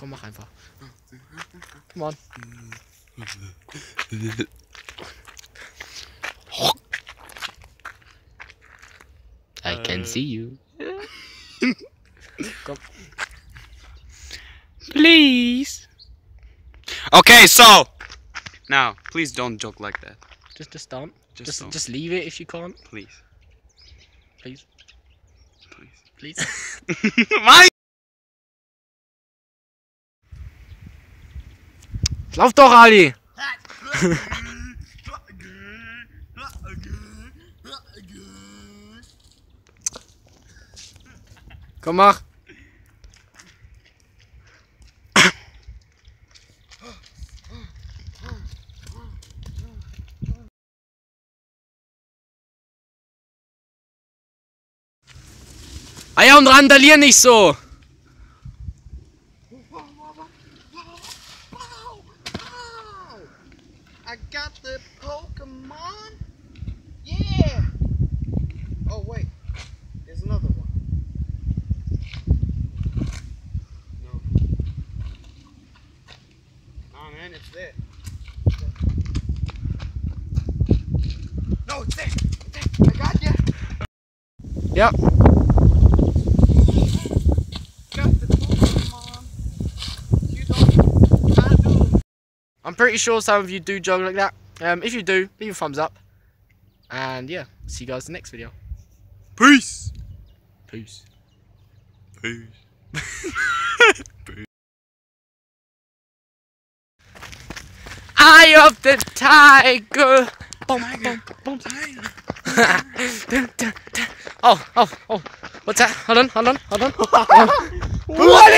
Komm, mach einfach. Come on. I can see you. Komm. Please. Okay, so now please don't joke like that. Just don't. Don't. Just leave it if you can't. Please. Please. Please. Please. Mein Lauf doch, Ali! Komm, mach! Ah ja, und randalier nicht so! I got the Pokemon. Yeah. Oh wait, there's another one. No. Nah, man, it's there. No, it's there. It's there. I got ya. Ja. Got the Pokemon. You don't. I do. I'm pretty sure some of you do jog like that. If you do, leave a thumbs up. And yeah, see you guys in the next video. Peace. Peace. Peace. Eye of the tiger. Boom, boom, boom. Oh. What's that? Hold on. What?